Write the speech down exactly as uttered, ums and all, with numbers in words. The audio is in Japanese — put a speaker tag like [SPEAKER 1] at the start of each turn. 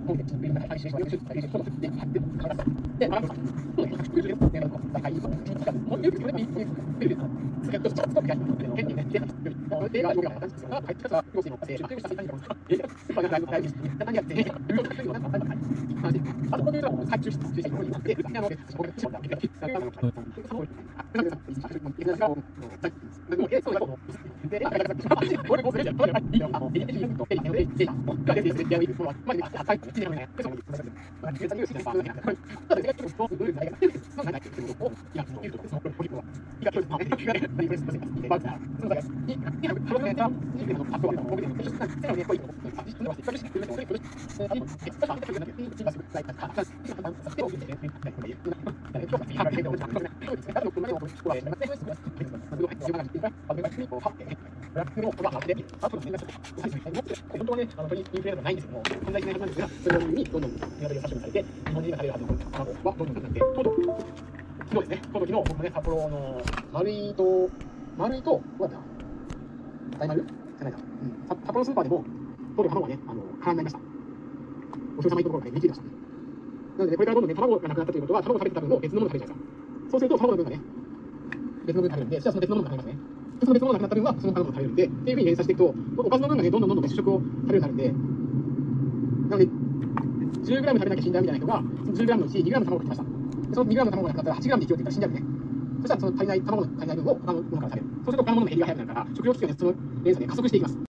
[SPEAKER 1] 本で、ビルの配信者が、で、で、で、あの、そうね、ひゃくきゅうじゅうえんの大会、本当に、ビルで、ビルで、それと、ちょっと、権利ね、で、映画、映画、入ってたら、要するに、えー、した世界観を、えー、ライブ、ライブ、何やって、あと、こういうのを、最終して、ここになって、あの、そこで、そうだ、その、その、で、俺もそれじゃ、これは、いいよ、あの、エリエリと、エリエリと、エリが出てる、やる、まあ、まあ、あ、はい、いいよね、その、まあ、別に、別に、まあ、ただ、結構、そういうのが、なんか、結構、いや、いると、その、ポリコは、いや、そうです、まあ、いや、何これ、すみません、まあ、その、だから、いい、いや、プログラムが、いいけど、あとは、僕でも、世界で、こういうの、あ、実は、せっかくしてくれて、これ、これ、え、あの、え、ちょっと、あ、だけど、今すぐ、ライブ、あ、あ、さて、おいて、ね、ね、ね、これ、ね、今日は、はい、けど、そうですね、あの、これまでも、これ、ね、そうですね、あの、こう、はって、ブラックの言葉があって、あとですね、本当はね、あの、鳥インフルエンザないんですけども、犯罪しないはずなんですが、それにどんどん鶏が殺処分されて、日本人が食べるはずの卵はどんどんなくなって、とうとう、昨日ですね、とうとう昨日、僕もね、札幌の丸井と、丸井と、どうだった大丸じゃないな、うん、札幌スーパーでも、とうとう卵がね、あの、空になりました。お客様いところがね、売り切れましたね。なので、ね、これからどんどんね、卵がなくなったということは、卵を食べてた分を別のものを食べるじゃないですか。そうすると、卵の分がね、別の分食べるんで、じゃあその別のものが食べますね。その別のものがなくなった分は、その卵を食べるんで、っていうふうに連鎖していくと、おかずの分がね、どんどんどんどん主食を食べるようになるんで、なので、じゅうグラム食べなきゃ死んだみたいな人が、そのじゅうグラムのうちにグラム卵を食べました。でそのにグラムの卵がなくなったらはちグラムで生きようって言ったら死んじゃうよね。そしたらその足りない、卵の足りない分を他のものから食べる。そうすると他のものの減りが早くなるから、食料危機はね、その連鎖で加速していきます。